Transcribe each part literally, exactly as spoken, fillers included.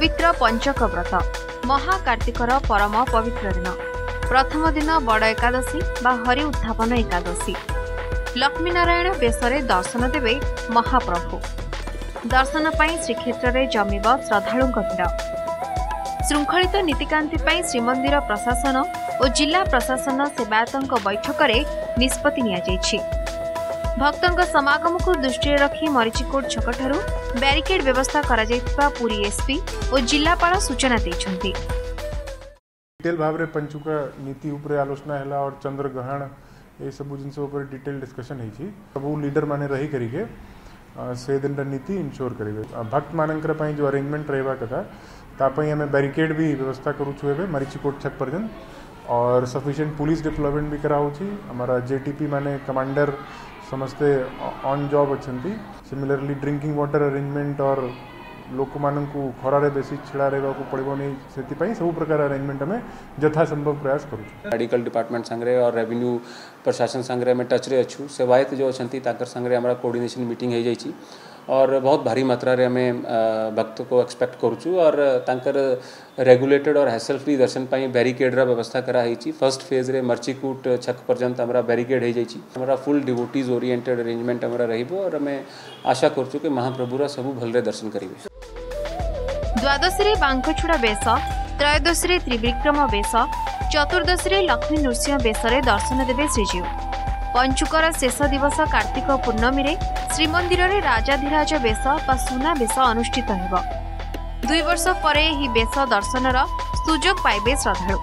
पवित्र पंचक व्रत महाकार्तिकर परम पवित्र दिन प्रथम दिन बड़ एकादशी बा हरि उत्थापन एकादशी लक्ष्मी नारायण बेशरे दर्शन देवे महाप्रभु दर्शन पाई श्रीक्षेत्र में जमिब श्रद्धालु भीड़ श्रृंखलित नीतिकांति पाई श्रीमंदिर प्रशासन और जिला प्रशासन सेवायतों बैठक में निष्पत्ति नियाଯାଇଛି। भक्तों समागम को दृष्टि रखी मरीचिकोट छकठारु बैरिकेड व्यवस्था करा जायतिबा पुरी एसपी और जिलापाल सूचना दैछन्ति। डिटेल भाव रे पंचुका नीति उपरे आलोचना हैला और चंद्रग्रहण ए सब जिनस ऊपर डिटेल डिस्कशन होईछि। सब लीडर माने रही करिके से दिन नीति इनश्योर करेंगे। भक्त मानकर पई जो अरेंजमेंट रहबा कथा तापई हमें बैरिकेड भी व्यवस्था करूछु एबे मरीचिकोट छक पर्यंत और सफिशिएंट पुलिस डिप्लॉयमेंट भी कराउछि। हमारा जेटीपी माने कमांडर समस्ते ऑन जॉब अच्छी। सिमिलरली ड्रिंकिंग वाटर अरेंजमेंट और लोक मानू खरारे बेसी छिड़ा रहा पड़ो नहीं से सब प्रकार अरेंजमेंट में यथासंभव प्रयास करूँ। मेडिकल डिपार्टमेंट संगे और रेवेन्यू प्रशासन संगे में टच रे अच्छु सेवायत जो अच्छा संगे हमारा कोऑर्डिनेशन मीटिंग हो जाइए और बहुत भारी मात्रा रे हमें भक्त को एक्सपेक्ट करूँ और तांकर रेगुलेटेड और हैसल फ्री दर्शन पाई बैरिकेड रा व्यवस्था करा है। फर्स्ट फेज रे मर्चिकूट छक पर्यंत हमारा बैरिकेड हो जाइए। हमारा फुल डिवोटीज ओरिएंटेड अरेंजमेंट हमारा रहिबो और हमें आशा करूँ कि महाप्रभुरा सबू भलरे दर्शन करेंगे। द्वादशी रे बांकछुड़ा बेश, त्रयोदशी रे त्रिविक्रम बेश, चतुर्दशी रे लक्ष्मी नृसिंह बेशरे दर्शन देवे श्रीजीव। पंचुकर शेष दिवस कार्तिक पूर्णमी रे श्रीमंदिर रे राजाधिराज बेश बा सुना बेश अनुष्ठित हेब। दुई वर्ष परे ही बेश दर्शनर सुजोग पाइबे श्रद्धालु।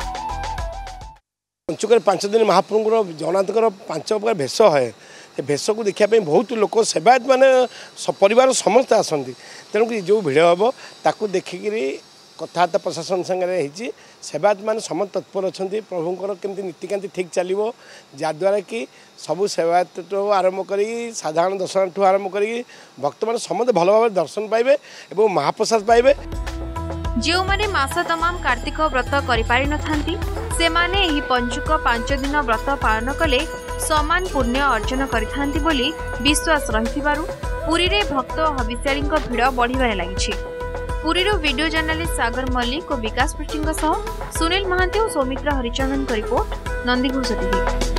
पंचुकर पांच दिन महाप्रभुर जगन्नाथकर पांच प्रकार भेष है। भेष को देखापी बहुत लोक सेवायत माने परिवार समस्त आसती। तेणुक जो भिड़ हम ताकू देखिकी कथबार्ता प्रशासन संगे सेवायत मैंने समस्त तत्पर अच्छा। प्रभुंर केमती नीतिकांति ठीक चलो जद्वारा कि सबू सेवायत आरंभ कर साधारण दर्शन ठूँ आरंभ कर भक्त मैंने समस्त भल भाव दर्शन पाइबे और महाप्रसाद पाइबे। जो माने मास तमाम कार्तिक व्रत करि नथांती से माने एही पंचुक पांच दिन व्रत पालन कले समान पुण्य अर्जन करिथांती बोली विश्वास रहिथिबारु पुरी रे भक्त हविष्यालींक भिड़ बढ़िबारे लागिछि। पुरीरो वीडियो जर्नलिस्ट सागर मल्लिक और विकास पृष्ठिंग सह सुनील महांती और सौमित्र हरिचंदन रिपोर्ट नंदीघोष टीवी।